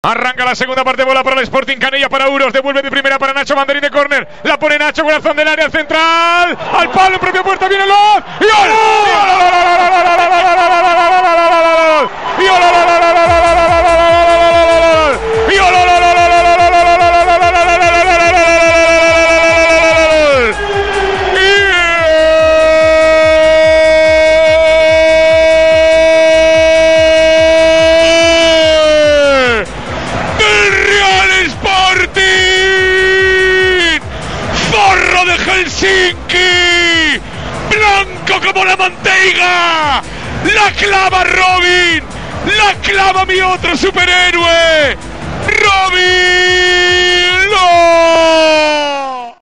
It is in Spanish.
Arranca la segunda parte, bola para el Sporting, Canella para Uros, devuelve de primera para Nacho, banderín de córner, la pone Nacho, corazón del área central, al palo, en propia puerta, viene Loz, y Helsinki, blanco como la manteiga, la clava Robin, la clava mi otro superhéroe, Robin.